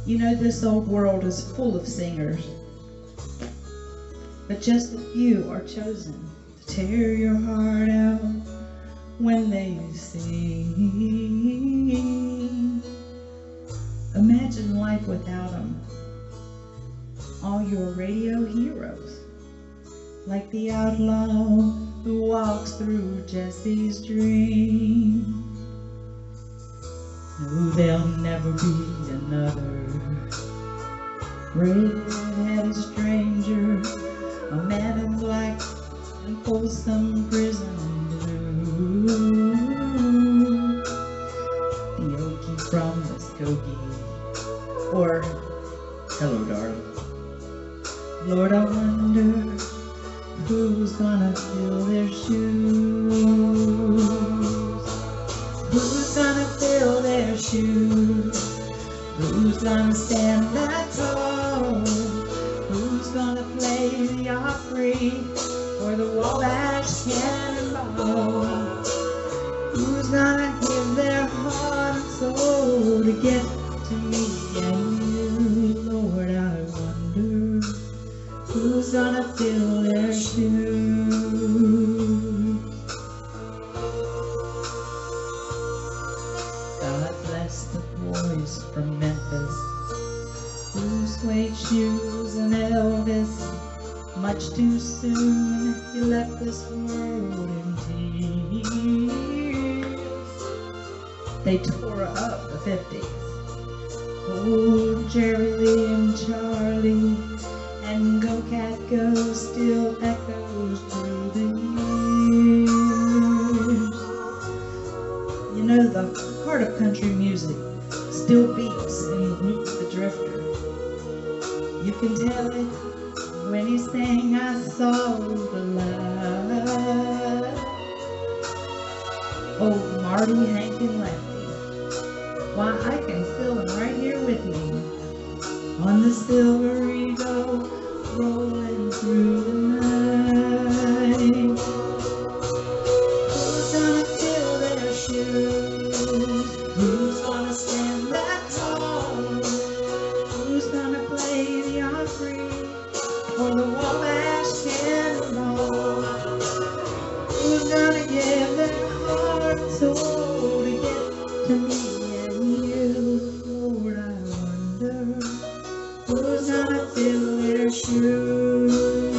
You know, this old world is full of singers, but just a few are chosen to tear your heart out when they sing. Imagine life without them. All your radio heroes, like the outlaw who walks through Jesse's dream. No, there'll never be another red-headed stranger, a man in black and Folsom Prison blue, the Okie from Muskogee, or Hello Darling. Lord, I wonder who's gonna fill their shoes. Who's gonna fill their shoes? Who's gonna stand that tall? Who's gonna play the Opry or the Wabash Cannonball? Who's gonna give their heart and soul to get to me and you? Lord, I wonder who's gonna fill their shoes? God bless the boys from Memphis who suede shoes and Elvis. Much too soon he left this world in tears. They tore up the 50s. Oh, Jerry Lee and Charlie and Go Cat Go still echoes through the years. You know, the heart of country music still beats in Luke the Drifter. You can tell it when he sang I Saw the Light. Oh, Marty, Hank, and Lefty, why, I can feel them right here with me on the Silver Eagle, rolling through the night. Who's gonna fill their shoes? Who's gonna stand that tall? Who's gonna play the Opry or the Wabash Cannonball? Who's gonna give their heart and soul to get to me and you? Lord, I wonder who's gonna fill their shoes?